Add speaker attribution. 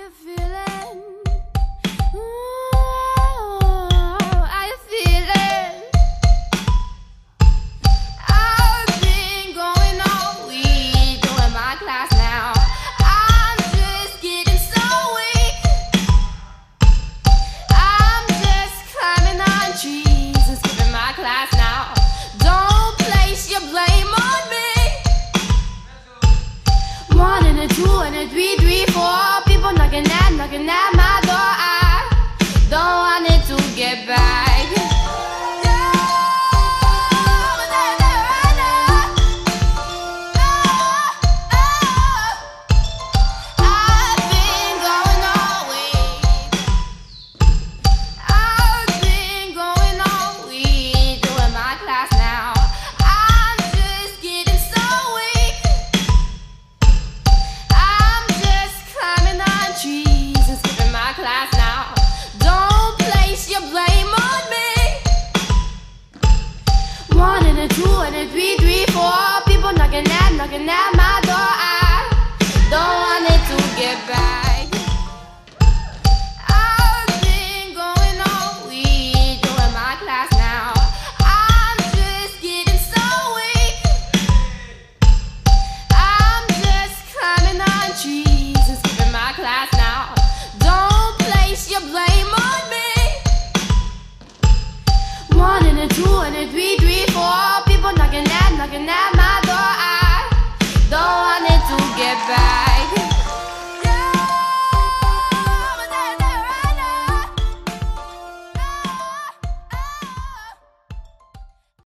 Speaker 1: you feeling? Ooh, how you feeling? I've been going all week doing my class now. I'm just getting so weak. I'm just climbing on trees and skipping my class now. Don't place your blame on me. 1 and a 2 and a 3, 3, 4 people knocking at my door. I don't want it to get back. I've been going all week. I've been going all week doing my class now. I'm just getting so weak. I'm just climbing on trees and skipping my class now. Don't place your blame on me. 1 and a 2 and a 3, 3, 4 people knocking at